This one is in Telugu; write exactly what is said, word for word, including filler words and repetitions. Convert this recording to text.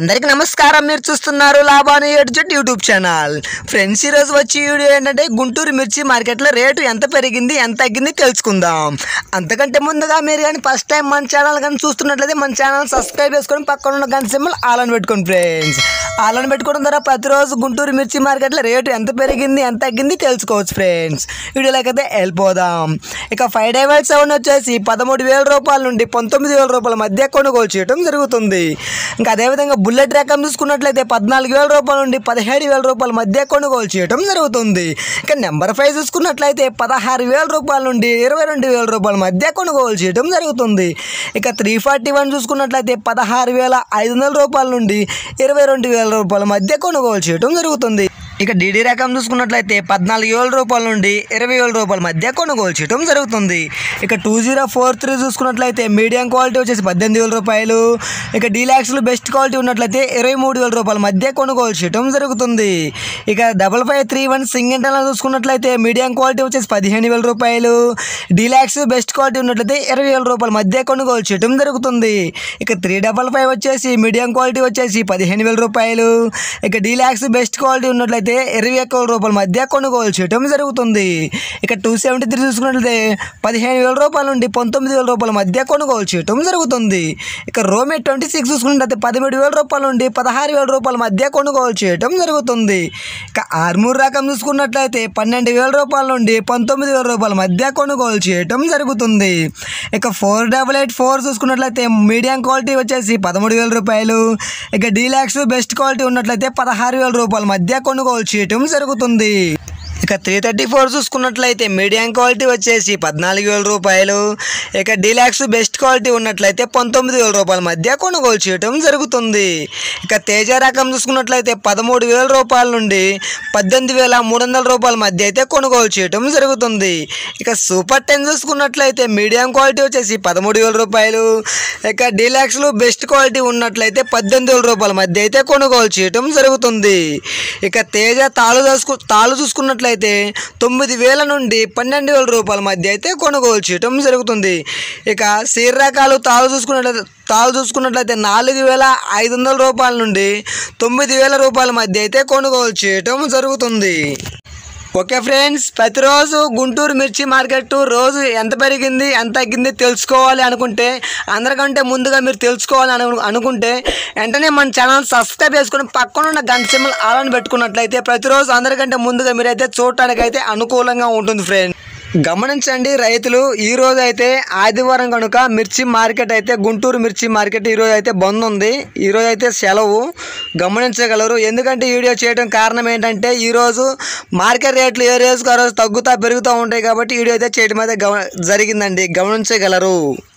అందరికీ నమస్కారం। మీరు చూస్తున్నారు లాభాని ఎడ్జెట్ యూట్యూబ్ ఛానల్। ఫ్రెండ్స్, ఈ రోజు వచ్చే వీడియో ఏంటంటే గుంటూరు మిర్చి మార్కెట్లో రేటు ఎంత పెరిగింది ఎంత తగ్గింది తెలుసుకుందాం। అంతకంటే ముందుగా మీరు కానీ ఫస్ట్ టైం మన ఛానల్ కానీ చూస్తున్నట్లయితే మన ఛానల్ సబ్స్క్రైబ్ చేసుకొని పక్కన ఉన్న గంట సింబల్ ఆల్ అని పెట్టుకోండి ఫ్రెండ్స్। ఆల్ అని పెట్టుకోవడం ద్వారా ప్రతిరోజు గుంటూరు మిర్చి మార్కెట్లో రేటు ఎంత పెరిగింది ఎంత తగ్గింది తెలుసుకోవచ్చు ఫ్రెండ్స్। వీడియోలోకి అయితే వెళ్ళిపోదాం। ఇక ఫైవ్ డే వైట్ సెవెన్ వచ్చేసి పదమూడు వేల రూపాయల నుండి పంతొమ్మిది వేల రూపాయల మధ్య కొనుగోలు చేయడం జరుగుతుంది। ఇంకా అదేవిధంగా బుల్లెట్ రకం చూసుకున్నట్లయితే పద్నాలుగు వేల రూపాయల నుండి పదిహేడు వేల రూపాయల మధ్య కొనుగోలు చేయడం జరుగుతుంది। ఇక నెంబర్ ఫైవ్ చూసుకున్నట్లయితే పదహారు వేల రూపాయల నుండి ఇరవై రెండు వేల రూపాయల మధ్య కొనుగోలు చేయడం జరుగుతుంది। ఇక త్రీ ఫార్టీ వన్ చూసుకున్నట్లయితే పదహారు వేల ఐదు వందల రూపాయల నుండి ఇరవై రెండు వేల రూపాయల మధ్య కొనుగోలు చేయడం జరుగుతుంది। ఇక డీడీ రకం చూసుకున్నట్లయితే పద్నాలుగు వేల రూపాయల నుండి ఇరవై వేల రూపాయల మధ్య కొనుగోలు చేయడం జరుగుతుంది। ఇక టూ జీరో ఫోర్ త్రీ చూసుకున్నట్లయితే మీడియం క్వాలిటీ వచ్చేసి పద్దెనిమిది వేల రూపాయలు। ఇక డీలాక్స్లు బెస్ట్ క్వాలిటీ ఉన్నట్లయితే ఇరవై మూడు వేల రూపాయల మధ్య కొనుగోలు చేయడం జరుగుతుంది। ఇక double five three one single చూసుకున్నట్లయితే మీడియం క్వాలిటీ వచ్చేసి పదిహేను వేల రూపాయలు। డీలాక్స్ బెస్ట్ క్వాలిటీ ఉన్నట్లయితే ఇరవై వేల రూపాయల మధ్య కొనుగోలు చేయడం జరుగుతుంది। ఇక త్రీ డబల్ ఫైవ్ వచ్చేసి మీడియం క్వాలిటీ వచ్చేసి పదిహేను వేల రూపాయలు। ఇక డీలాక్స్ బెస్ట్ క్వాలిటీ ఉన్నట్లయితే ఇరవై ఒక్క రూపాయల మధ్య కొనుగోలు చేయడం జరుగుతుంది। ఇక టూ సెవెంటీ త్రీ చూసుకున్నట్లయితే పదిహేను వేల రూపాయల నుండి పంతొమ్మిది వేల రూపాయల మధ్య కొనుగోలు చేయడం జరుగుతుంది। ఇక రోమే ట్వంటీ సిక్స్ చూసుకున్నట్లయితే పదిహేడు వేల రూపాయల నుండి పదహారు వేల రూపాయల మధ్య కొనుగోలు చేయడం జరుగుతుంది। ఇక ఆర్మూర్ రకం చూసుకున్నట్లయితే పన్నెండు వేల రూపాయల నుండి పంతొమ్మిది వేల రూపాయల మధ్య కొనుగోలు చేయడం జరుగుతుంది। ఇక ఫోర్ డబల్ ఎయిట్ ఫోర్ చూసుకున్నట్లయితే మీడియం క్వాలిటీ వచ్చేసి పదమూడు వేల రూపాయలు। ఇక డీలాక్స్ బెస్ట్ క్వాలిటీ ఉన్నట్లయితే పదహారు వేల రూపాయల మధ్య కొనుగోలు చేయడం జరుగుతుంది। ఇక త్రీ థర్టీ ఫోర్ చూసుకున్నట్లయితే మీడియం క్వాలిటీ వచ్చేసి పద్నాలుగు వేల రూపాయలు। ఇక డీలాక్స్ బెస్ట్ క్వాలిటీ ఉన్నట్లయితే పంతొమ్మిది వేల రూపాయల మధ్య కొనుగోలు చేయడం జరుగుతుంది। ఇక తేజ రకం చూసుకున్నట్లయితే పదమూడు వేల రూపాయల నుండి పద్దెనిమిది వేల మూడు వందల రూపాయల మధ్య అయితే కొనుగోలు చేయడం జరుగుతుంది। ఇక సూపర్ టెన్ చూసుకున్నట్లయితే మీడియం క్వాలిటీ వచ్చేసి పదమూడు వేల రూపాయలు। ఇక డీలాక్స్లు బెస్ట్ క్వాలిటీ ఉన్నట్లయితే పద్దెనిమిది వేల రూపాయల మధ్య అయితే కొనుగోలు చేయడం జరుగుతుంది। ఇక తేజ తాళు చూసుకు తాళు చూసుకున్నట్లయితే అయితే తొమ్మిది వేల నుండి పన్నెండు వేల రూపాయల మధ్య అయితే కొనుగోలు చేయడం జరుగుతుంది। ఇక సీర రకాలు తాళు చూసుకున్నట్లయితే తాళు చూసుకున్నట్లయితే నాలుగు వేల ఐదు వందల రూపాయల నుండి తొమ్మిది వేల రూపాయల మధ్య అయితే కొనుగోలు చేయడం జరుగుతుంది। ఓకే ఫ్రెండ్స్, ప్రతిరోజు గుంటూరు మిర్చి మార్కెట్ రోజు ఎంత పెరిగింది ఎంత తగ్గింది తెలుసుకోవాలి అనుకుంటే, అందరికంటే ముందుగా మీరు తెలుసుకోవాలి అను అనుకుంటే వెంటనే మన ఛానల్ సబ్స్క్రైబ్ చేసుకుని పక్కన ఉన్న గంట సింబల్ ఆల్ అని పెట్టుకున్నట్లయితే ప్రతిరోజు అందరికంటే ముందుగా మీరైతే చూడటానికి అయితే అనుకూలంగా ఉంటుంది ఫ్రెండ్స్। గమనించండి రైతులు, ఈరోజు అయితే ఆదివారం కనుక మిర్చి మార్కెట్ అయితే గుంటూరు మిర్చి మార్కెట్ ఈరోజు అయితే బంద్ ఉంది। ఈరోజు అయితే సెలవు గమనించగలరు। ఎందుకంటే వీడియో చేయడం కారణం ఏంటంటే ఈరోజు మార్కెట్ రేట్లు ఏ రోజుకు ఆ రోజు తగ్గుతా పెరుగుతూ ఉంటాయి కాబట్టి వీడియో అయితే చేయడం అయితే గమ జరిగిందండి, గమనించగలరు।